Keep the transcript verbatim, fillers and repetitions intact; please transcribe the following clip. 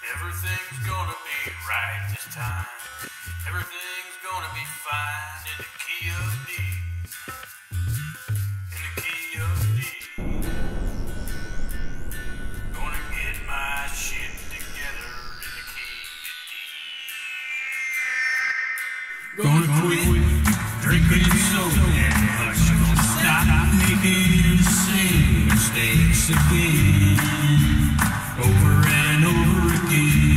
Everything's gonna be right this time. Everything's gonna be fine in the key of D. In the key of D. Gonna get my shit together in the key of D. Gonna quit drinking soda and hush. Gonna stop making the same mistakes again. Over and over again.